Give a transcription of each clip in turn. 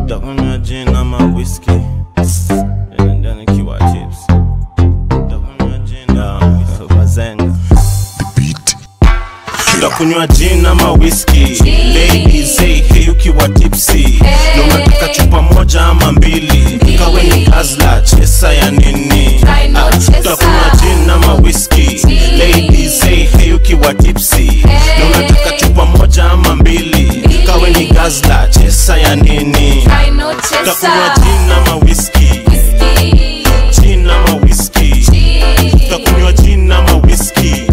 Takunywa gin ama whiskey, ndani kiwa chips. Takunywa gin ama bazenga. Takunywa gin ama whiskey. Ladies say hey ukiwa tipsy. Na unataka chupa moja ama mbili. Kawe ni hazla chesa ya nini? Takunywa gin ama whiskey. Ladies say hey ukiwa tipsy. Na unataka chupa moja ama mbili. Kawe ni hazla chesa ya nini? Takunywa gin ama whiskey. Gin ama whiskey. Takunywa gin ama whiskey.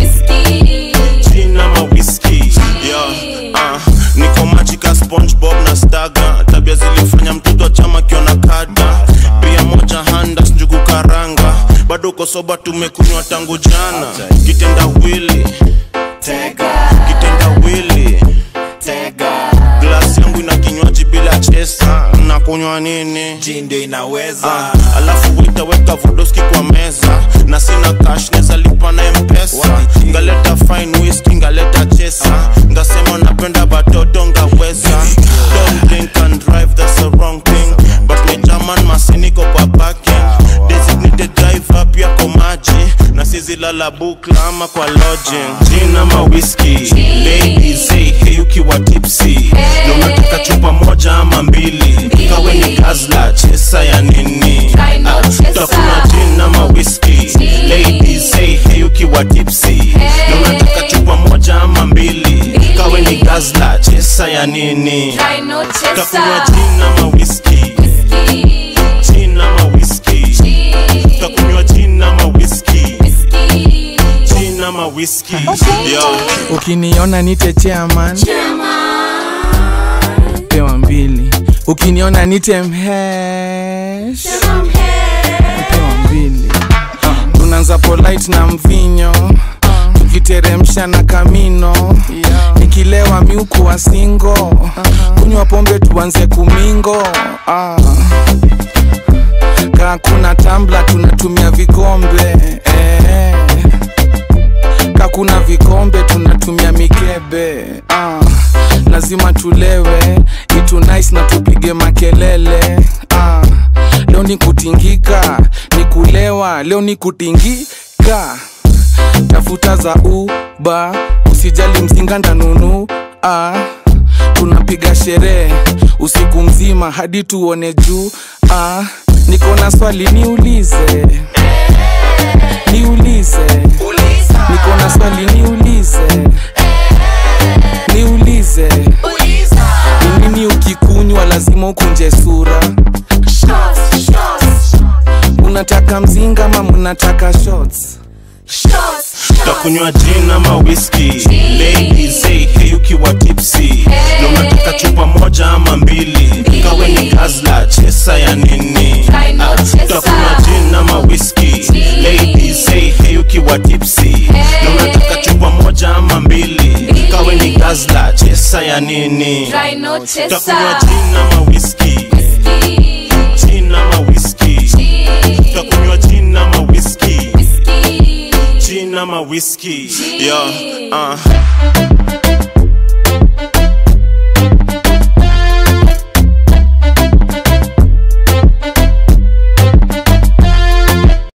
Niko machika SpongeBob na Staga. Tabia zilifanya mtoto chama kiona kada. Pia moja handa njugu karanga. Bado uko soba tumekunywa tangu jana. Kitenda wili Kitenda wili Glass yangu ina kinywaji bila chesa. Na kunywa nini? Gin ndio inaweza. Alafu weka vodoski kwa meza. Na sina cash neza lipa na M-Pesa. Ngaleta fine whiskey, ngaleta chesa. Ngasema napenda batoto ngaweza. Don't drink and drive, that's the wrong thing. But me German masiniko kwa parking. Designated driver pia kwa maji. Na sizi lala bukla ama kwa lodging. Gin ama whiskey. Ladies say hey ukiwa tipsy. Na unataka chupa moja ama mbili. Kawe ni hazla chesa ya nini? Takunywa gin ama whiskey. Ladies say hey ukiwa tipsy. Na unataka chupa moja ama mbili. Kawe ni hazla chesa ya nini? Takunywa gin ama whiskey. Gin ama whiskey. Takunywa gin ama whiskey. Gin ama whiskey. Ukiniona nite chairman, pewa mbili. Ukiniona nite mhesh, pewa mbili. Tunaanza polite na mvinyo, tukiteremsha na kamino. Nikilewa miuku wa singo, kunywa pombe tuanze kumingo. Kaa kuna tumbler tunatumia vikombe. Kakuna vikombe tunatumia mikebe. Lazima tulewe, itu nice na tupige makelele. Leo ni kutingika, ni kulewa, leo ni kutingika. Tafuta za Uber, usijali mzinga ndanunu. Tunapiga sherehe usiku mzima hadi tuone juu. Niko na swali niulize. Niko na swali niulize. Ni nini ukikunywa lazima ukunje sura? Unataka mzinga ama munataka shots? Takunywa gin ama whiskey. Ladies say hey ukiwa tipsy. Na unataka chupa moja ama mbili. Kawe ni hazla chesa ya nini? Takunywa gin ama whiskey. Ladies say hey ukiwa tipsy. Na unataka chupa moja ama mbili. Kawe ni hazla chesa ya nini? Takunywa gin ama whiskey. Gin ama whiskey. Takunywa gin ama whiskey. Gin ama whiskey.